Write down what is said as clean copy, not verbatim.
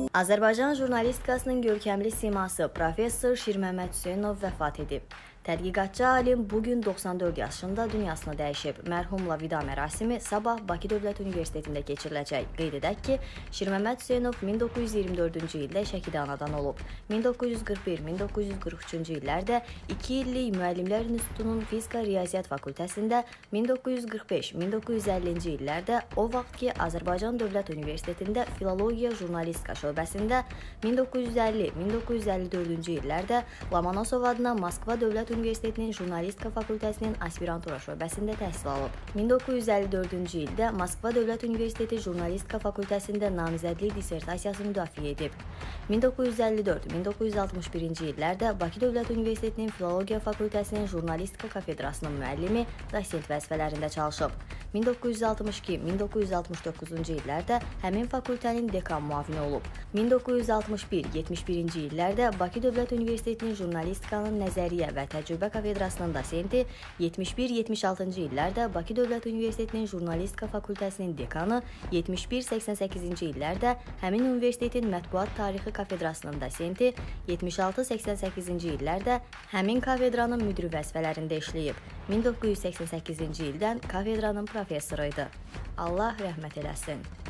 Azərbaycan jurnalistikasının görkəmli siması professor Şirməmməd Hüseynov vəfat edib. Tədqiqatçı alim bugün 94 yaşında dünyasını dəyişib. Mərhumla vida mərasimi sabah Bakı Dövlət Universitetində keçiriləcək. Qeyd edək ki, Şirməmməd Hüseynov 1924-cü ildə Şəkidə anadan olub. 1941-1943-cü illərdə 2 illik Müəllimlər İnstitutunun Fizika-Riyaziyyat Fakültəsində, 1945-1950-ci illərdə o vaxtki Azərbaycan Dövlət Universitetində Filologiya Jurnalistika şöbəsində, 1950-1954-cü illərdə Lomonosov adına Moskva Dövlət Universitetinin Jurnalistika Fakültəsinin aspirantura şöbəsində təhsil alıb. 1954-cü ildə Moskva Dövlət Universiteti Jurnalistika Fakültəsində namizədlik dissertasiyasını müdafiə edib. 1954-1961-ci illərdə Bakı Dövlət Universitetinin Filologiya Fakültəsinin Jurnalistika kafedrasının müəllimi, dosent vəzifələrində çalışıb. 1962-1969-cu illərdə həmin fakültənin dekan müavini olub. 1961-71-ci illərdə Bakı Dövlət Universitetinin Jurnalistikanın nəzəriyyə və təcrübə kafedrasının dosenti, 71-76-cı illərdə Bakı Dövlət Universitetinin Jurnalistika fakültəsinin dekanı, 71-88-ci illərdə həmin universitetin mətbuat tarixi kafedrasının dosenti, 76-88-ci illərdə həmin kafedranın müdiri vəzifələrində işləyib. 1988-ci ildən kafedranın professoru idi. Allah rəhmət eləsin.